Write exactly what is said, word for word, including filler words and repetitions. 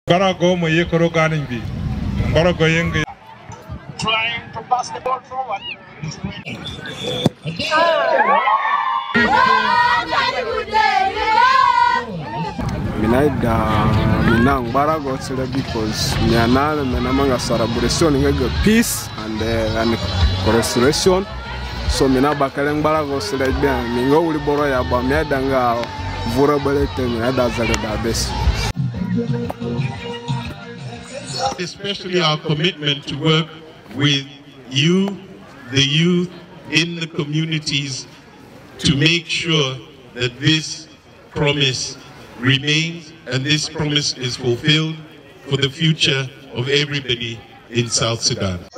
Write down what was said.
Barago mo yekoro ganing bi. Barago yeng. Trying to pass the ball forward. Minaida minang barago sila because mianana menamanga celebration ngega peace and uh, and restoration. So mina bakaleng barago sila bia mingo uli boro ya ba miadanga vulnerability minada zale da best. Especially our commitment to work with you, the youth in the communities, to make sure that this promise remains and this promise is fulfilled for the future of everybody in South Sudan.